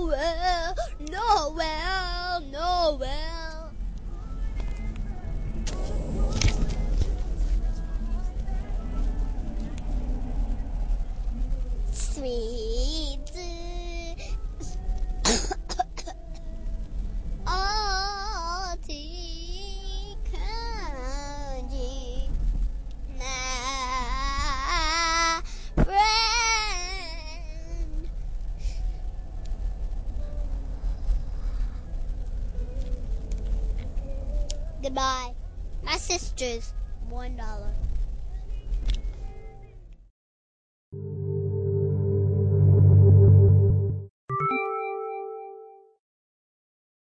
Noel, Noel, Noel. Sweet candy, my friend. Goodbye. My sister's $1.